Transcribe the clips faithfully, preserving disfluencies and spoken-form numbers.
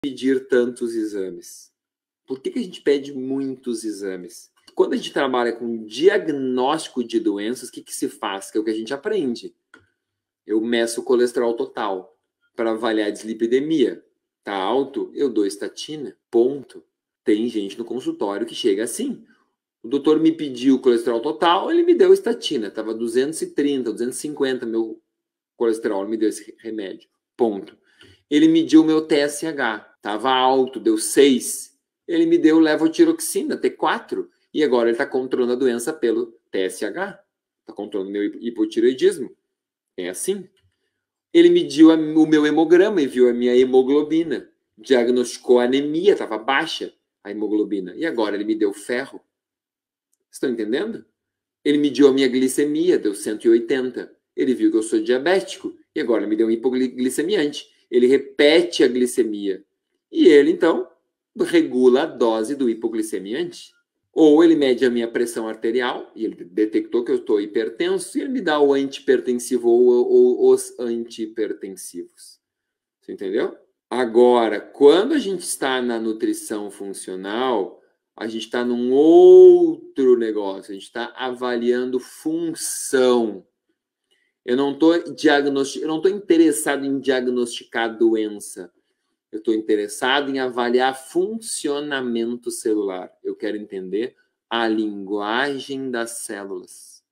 pedir tantos exames? Por que que a gente pede muitos exames? Quando a gente trabalha com diagnóstico de doenças, o que que se faz? Que é o que a gente aprende. Eu meço o colesterol total para avaliar a dislipidemia. Tá alto? Eu dou estatina. Ponto. Tem gente no consultório que chega assim. O doutor me pediu o colesterol total, ele me deu estatina. Estava duzentos e trinta, duzentos e cinquenta meu colesterol, ele me deu esse remédio. Ponto. Ele mediu o meu T S H. Estava alto, deu seis. Ele me deu levotiroxina, T quatro. E agora ele está controlando a doença pelo T S H. Está controlando o meu hipotireoidismo. É assim. Ele mediu a, o meu hemograma e viu a minha hemoglobina. Diagnosticou a anemia, estava baixa a hemoglobina. E agora ele me deu ferro. Estão entendendo? Ele mediu a minha glicemia, deu cento e oitenta. Ele viu que eu sou diabético e agora me deu um hipoglicemiante. Ele repete a glicemia. E ele, então, regula a dose do hipoglicemiante. Ou ele mede a minha pressão arterial e ele detectou que eu estou hipertenso e ele me dá o antihipertensivo ou, ou os antihipertensivos. Você entendeu? Agora, quando a gente está na nutrição funcional, a gente está num outro negócio. A gente está avaliando função. Eu não estou diagnostic... eu não estou interessado em diagnosticar doença. Eu estou interessado em avaliar funcionamento celular. Eu quero entender a linguagem das células.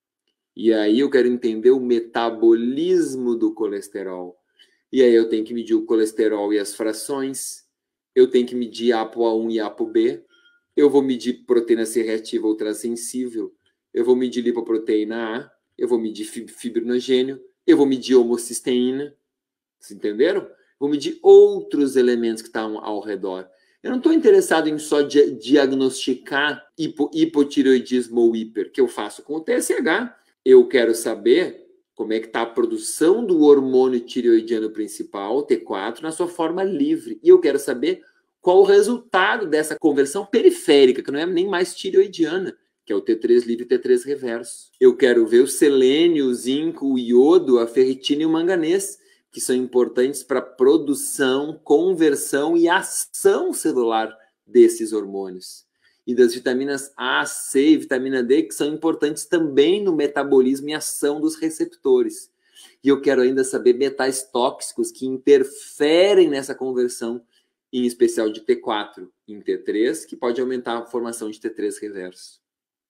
E aí eu quero entender o metabolismo do colesterol. E aí eu tenho que medir o colesterol e as frações. Eu tenho que medir A P O A um e A P O B. Eu vou medir proteína C reativa ultrassensível. Eu vou medir lipoproteína A. Eu vou medir fibrinogênio. Eu vou medir homocisteína. Vocês entenderam? Vou medir outros elementos que estão ao redor. Eu não estou interessado em só di diagnosticar hipo hipotireoidismo ou hiper, que eu faço com o T S H. Eu quero saber como é que está a produção do hormônio tireoidiano principal, o T quatro, na sua forma livre. E eu quero saber qual o resultado dessa conversão periférica, que não é nem mais tireoidiana, que é o T três livre e T três reverso. Eu quero ver o selênio, o zinco, o iodo, a ferritina e o manganês, que são importantes para a produção, conversão e ação celular desses hormônios. E das vitaminas A, C e vitamina D, que são importantes também no metabolismo e ação dos receptores. E eu quero ainda saber metais tóxicos que interferem nessa conversão, em especial de T quatro em T três, que pode aumentar a formação de T três reverso.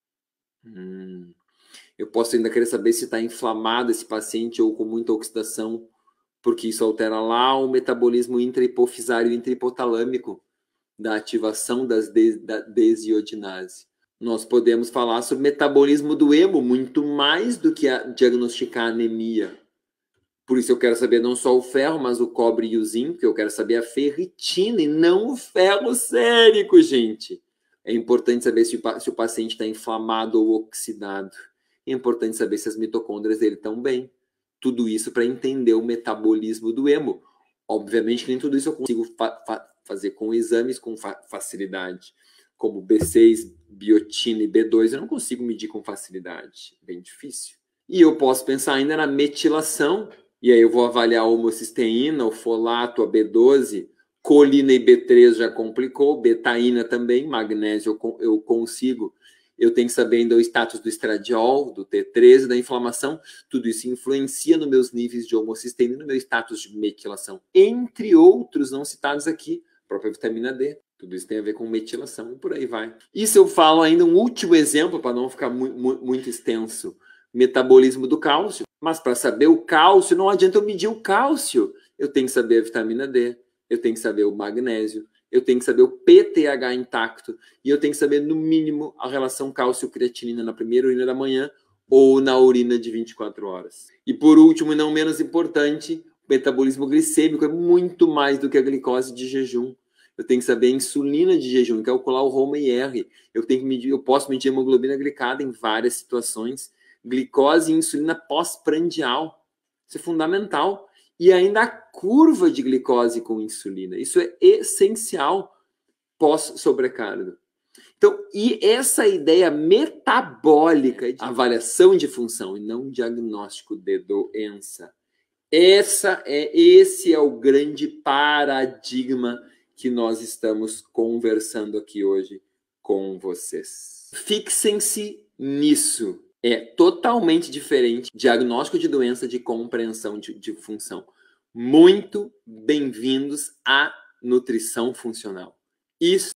Hum. Eu posso ainda querer saber se está inflamado esse paciente ou com muita oxidação, porque isso altera lá o metabolismo intrahipofisário e intrahipotalâmico da ativação das des, da desiodinase. Nós podemos falar sobre o metabolismo do hemo, muito mais do que a, diagnosticar anemia. Por isso eu quero saber não só o ferro, mas o cobre e o zinco, eu quero saber a ferritina e não o ferro sérico, gente. É importante saber se o, se o paciente está inflamado ou oxidado. É importante saber se as mitocôndrias dele estão bem. Tudo isso para entender o metabolismo do hemo. Obviamente que nem tudo isso eu consigo fa fa fazer com exames com fa facilidade. Como B seis, biotina e B dois, eu não consigo medir com facilidade. Bem difícil. E eu posso pensar ainda na metilação. E aí eu vou avaliar a homocisteína, o folato, a B doze, colina e B três já complicou, betaína também, magnésio eu consigo. Eu tenho que saber ainda o status do estradiol, do T três, da inflamação. Tudo isso influencia nos meus níveis de homocisteína e no meu status de metilação. Entre outros não citados aqui, a própria vitamina D. Tudo isso tem a ver com metilação e por aí vai. Isso eu falo ainda um último exemplo, para não ficar mu mu muito extenso. Metabolismo do cálcio. Mas para saber o cálcio, não adianta eu medir o cálcio. Eu tenho que saber a vitamina D, eu tenho que saber o magnésio, eu tenho que saber o P T H intacto e eu tenho que saber, no mínimo, a relação cálcio-creatinina na primeira urina da manhã ou na urina de vinte e quatro horas. E por último, e não menos importante, o metabolismo glicêmico é muito mais do que a glicose de jejum. Eu tenho que saber a insulina de jejum e calcular o Roma-I R. Eu tenho que medir, eu posso medir a hemoglobina glicada em várias situações. Glicose e insulina pós-prandial. Isso é fundamental. E ainda a curva de glicose com insulina. Isso é essencial pós-sobrecarga. Então, e essa ideia metabólica de avaliação de função e não diagnóstico de doença, essa é, esse é o grande paradigma que nós estamos conversando aqui hoje com vocês. Fixem-se nisso. É totalmente diferente diagnóstico de doença de compreensão de, de função. Muito bem-vindos à nutrição funcional. Isso